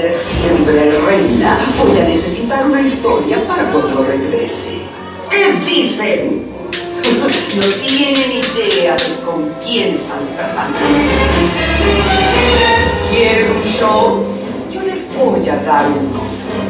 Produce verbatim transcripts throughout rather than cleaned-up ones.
ser siempre reina, voy a necesitar una historia para cuando regrese. ¿Qué dicen? No tienen idea de con quién están tratando. ¿Quieren un show? Yo les voy a dar uno.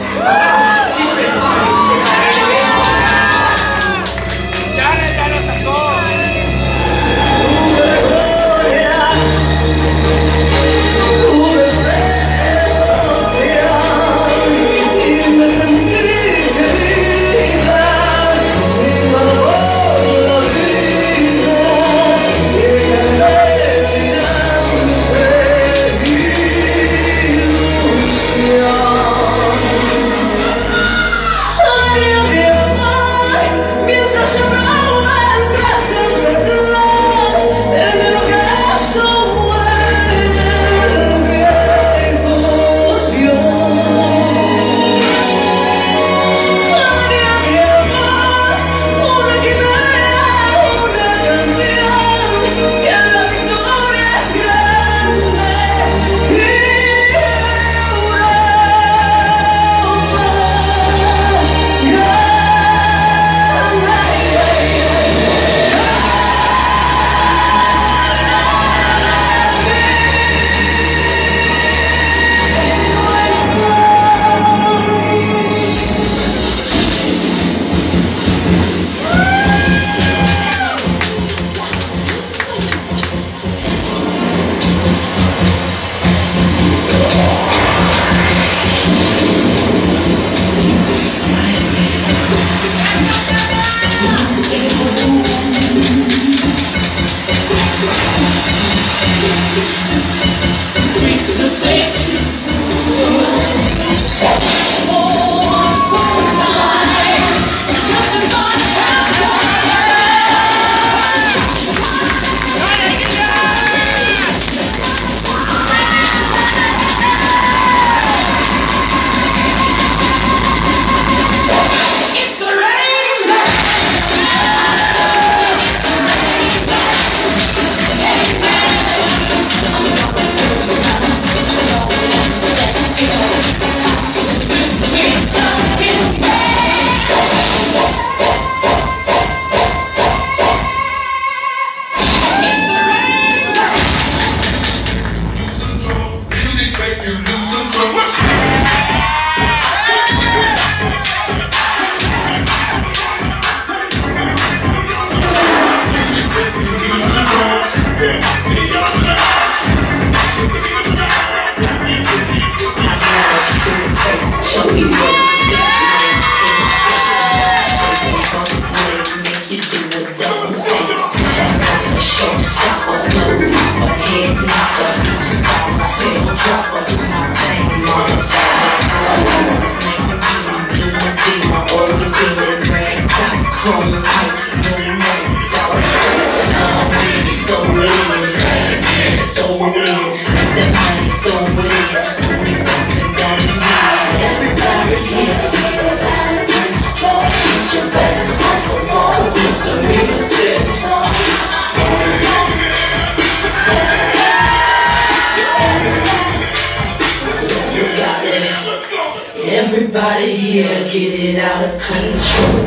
Everybody here getting out of control.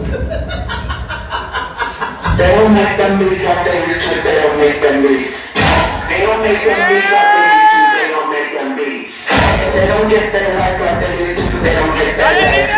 They don't make them beats like they used to, they don't make them beats. They don't make them beats like they used to, they don't make them beats. They don't get their life like they used to, they don't get their life.